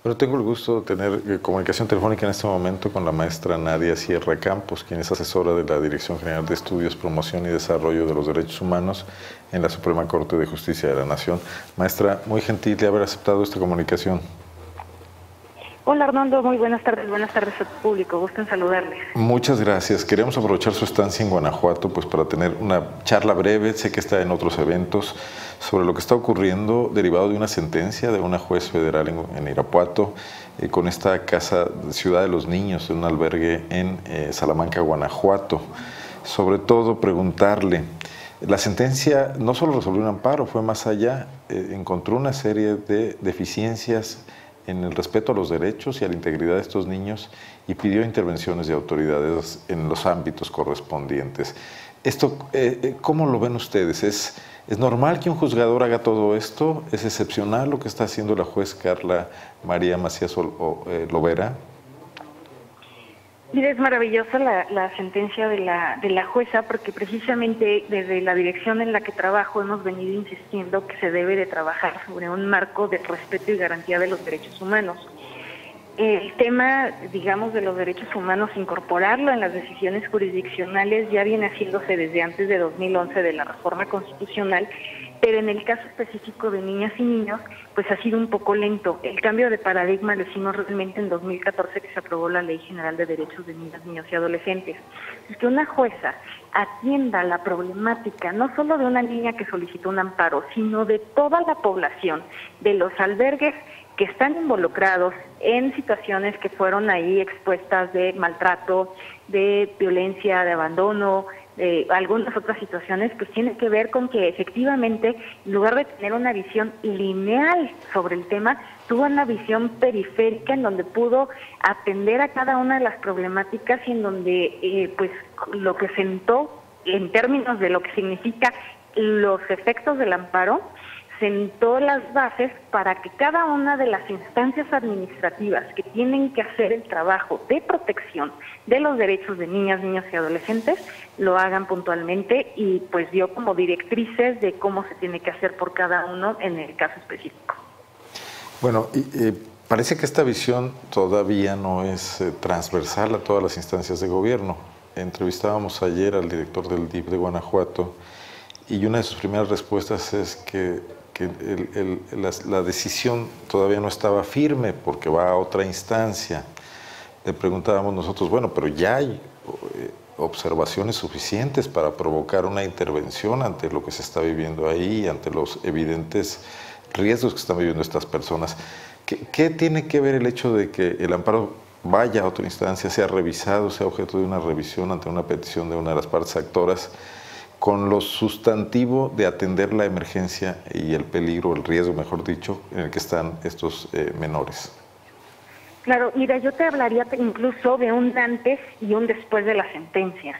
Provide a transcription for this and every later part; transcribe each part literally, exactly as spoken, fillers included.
Bueno, tengo el gusto de tener eh, comunicación telefónica en este momento con la maestra Nadia Sierra Campos, quien es asesora de la Dirección General de Estudios, Promoción y Desarrollo de los Derechos Humanos en la Suprema Corte de Justicia de la Nación. Maestra, muy gentil de haber aceptado esta comunicación. Hola Arnoldo, muy buenas tardes, buenas tardes a tu público, gusto en saludarles. Muchas gracias. Queremos aprovechar su estancia en Guanajuato pues para tener una charla breve, sé que está en otros eventos, sobre lo que está ocurriendo derivado de una sentencia de una juez federal en, en Irapuato eh, con esta casa Ciudad de los Niños, un albergue en eh, Salamanca, Guanajuato. Sobre todo preguntarle, la sentencia no solo resolvió un amparo, fue más allá, eh, encontró una serie de deficiencias en el respeto a los derechos y a la integridad de estos niños y pidió intervenciones de autoridades en los ámbitos correspondientes. Esto, eh, ¿cómo lo ven ustedes? ¿Es, ¿Es normal que un juzgador haga todo esto? ¿Es excepcional lo que está haciendo la juez Carla María Macías Lovera? Mira, es maravillosa la, la sentencia de la, de la jueza porque precisamente desde la dirección en la que trabajo hemos venido insistiendo que se debe de trabajar sobre un marco de respeto y garantía de los derechos humanos. El tema, digamos, de los derechos humanos, incorporarlo en las decisiones jurisdiccionales ya viene haciéndose desde antes de dos mil once de la reforma constitucional, pero en el caso específico de niñas y niños, pues ha sido un poco lento. El cambio de paradigma lo hicimos realmente en dos mil catorce, que se aprobó la Ley General de Derechos de Niñas, Niños y Adolescentes. Es que una jueza atienda la problemática no solo de una niña que solicitó un amparo, sino de toda la población, de los albergues que están involucrados en situaciones que fueron ahí expuestas de maltrato, de violencia, de abandono, de algunas otras situaciones, pues tiene que ver con que efectivamente, en lugar de tener una visión lineal sobre el tema, tuvo una visión periférica en donde pudo atender a cada una de las problemáticas y en donde eh, pues lo que sentó en términos de lo que significa los efectos del amparo, sentó las bases para que cada una de las instancias administrativas que tienen que hacer el trabajo de protección de los derechos de niñas, niños y adolescentes lo hagan puntualmente y pues dio como directrices de cómo se tiene que hacer por cada uno en el caso específico. Bueno, y, eh, parece que esta visión todavía no es eh, transversal a todas las instancias de gobierno. Entrevistábamos ayer al director del D I F de Guanajuato y una de sus primeras respuestas es que que el, el, la, la decisión todavía no estaba firme porque va a otra instancia. Le preguntábamos nosotros, bueno, pero ya hay eh, observaciones suficientes para provocar una intervención ante lo que se está viviendo ahí, ante los evidentes riesgos que están viviendo estas personas. ¿Qué, qué tiene que ver el hecho de que el amparo vaya a otra instancia, sea revisado, sea objeto de una revisión ante una petición de una de las partes actoras, con lo sustantivo de atender la emergencia y el peligro, el riesgo, mejor dicho, en el que están estos eh, menores? Claro, mira, yo te hablaría incluso de un antes y un después de la sentencia.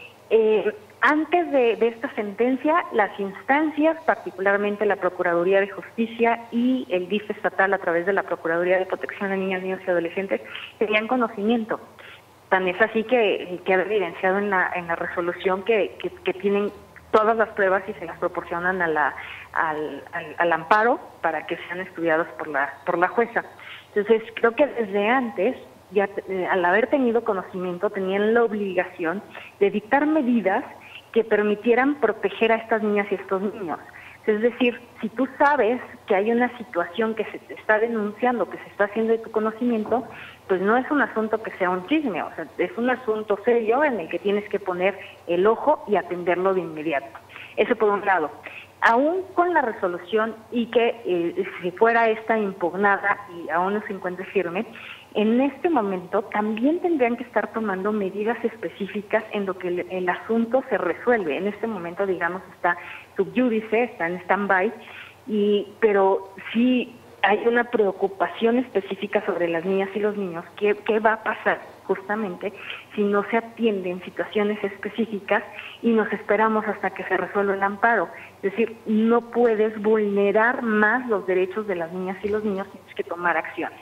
Eh, antes de, de esta sentencia, las instancias, particularmente la Procuraduría de Justicia y el D I F estatal a través de la Procuraduría de Protección de Niñas, Niños y Adolescentes, tenían conocimiento. Tan es así que queda evidenciado en la en la resolución que, que, que tienen todas las pruebas y se las proporcionan a la, al, al, al amparo para que sean estudiados por la por la jueza. Entonces, creo que desde antes, ya eh, al haber tenido conocimiento, tenían la obligación de dictar medidas que permitieran proteger a estas niñas y estos niños. Es decir, si tú sabes que hay una situación que se te está denunciando, que se está haciendo de tu conocimiento, pues no es un asunto que sea un chisme, o sea, es un asunto serio en el que tienes que poner el ojo y atenderlo de inmediato. Eso por un lado. Aún con la resolución y que eh, si fuera esta impugnada y aún no se encuentre firme, en este momento también tendrían que estar tomando medidas específicas en lo que el, el asunto se resuelve. En este momento, digamos, está subyúdice, está en stand-by, y, pero sí hay una preocupación específica sobre las niñas y los niños. ¿Qué, qué va a pasar justamente si no se atienden situaciones específicas y nos esperamos hasta que se resuelva el amparo? Es decir, no puedes vulnerar más los derechos de las niñas y los niños, tienes que tomar acciones.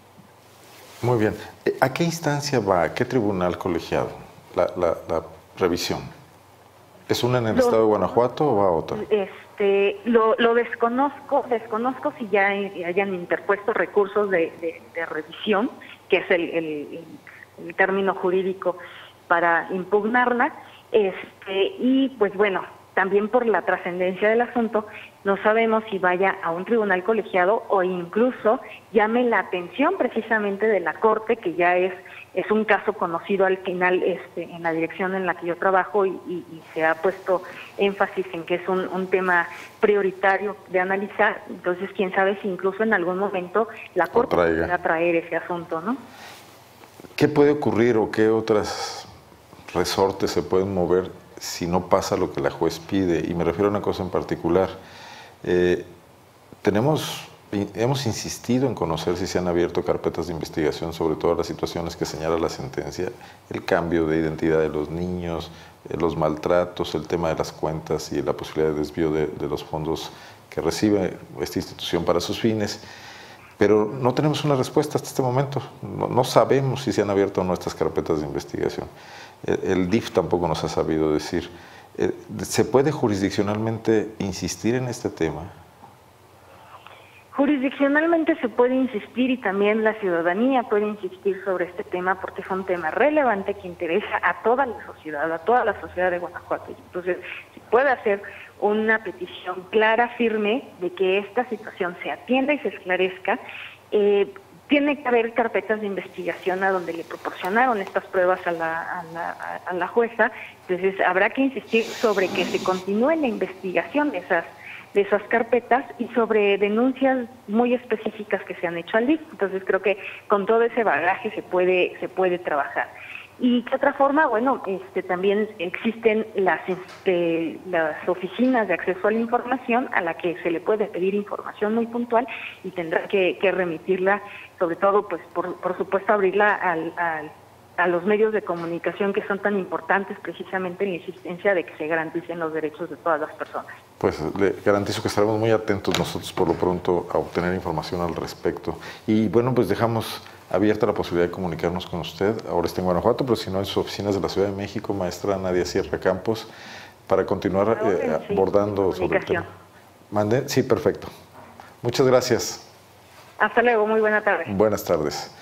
Muy bien. ¿A qué instancia va? ¿A qué tribunal colegiado la, la, la revisión? ¿Es una en el Los, estado de Guanajuato o va a otra? Es, Este, lo, lo desconozco, desconozco si ya hayan interpuesto recursos de, de, de revisión, que es el, el, el término jurídico para impugnarla, este, y pues bueno, también por la trascendencia del asunto, no sabemos si vaya a un tribunal colegiado o incluso llame la atención precisamente de la Corte, que ya es es un caso conocido al final este, en la dirección en la que yo trabajo y, y, y se ha puesto énfasis en que es un, un tema prioritario de analizar. Entonces, quién sabe si incluso en algún momento la Corte pueda traer ese asunto, ¿no? ¿Qué puede ocurrir o qué otras resortes se pueden mover si no pasa lo que la juez pide? Y me refiero a una cosa en particular. Eh, tenemos... Hemos insistido en conocer si se han abierto carpetas de investigación sobre todas las situaciones que señala la sentencia, el cambio de identidad de los niños, los maltratos, el tema de las cuentas y la posibilidad de desvío de, de los fondos que recibe esta institución para sus fines. Pero no tenemos una respuesta hasta este momento. No, no sabemos si se han abierto o no estas carpetas de investigación. El, el D I F tampoco nos ha sabido decir. ¿Se puede jurisdiccionalmente insistir en este tema? Jurisdiccionalmente se puede insistir y también la ciudadanía puede insistir sobre este tema porque es un tema relevante que interesa a toda la sociedad, a toda la sociedad de Guanajuato. Entonces, se puede hacer una petición clara, firme, de que esta situación se atienda y se esclarezca. Eh, tiene que haber carpetas de investigación a donde le proporcionaron estas pruebas a la, a la, a la jueza. Entonces, habrá que insistir sobre que se continúe la investigación de esas de esas carpetas y sobre denuncias muy específicas que se han hecho al D I F. Entonces creo que con todo ese bagaje se puede se puede trabajar. Y de otra forma, bueno, este también existen las este, las oficinas de acceso a la información a la que se le puede pedir información muy puntual y tendrá que, que remitirla, sobre todo, pues por, por supuesto, abrirla al, al a los medios de comunicación que son tan importantes precisamente en la existencia de que se garanticen los derechos de todas las personas. Pues le garantizo que estaremos muy atentos nosotros por lo pronto a obtener información al respecto. Y bueno, pues dejamos abierta la posibilidad de comunicarnos con usted. Ahora está en Guanajuato, pero si no en sus oficinas de la Ciudad de México, maestra Nadia Sierra Campos, para continuar eh, sí, abordando sobre el tema. ¿Mande? Sí, perfecto. Muchas gracias. Hasta luego, muy buena tarde. Buenas tardes.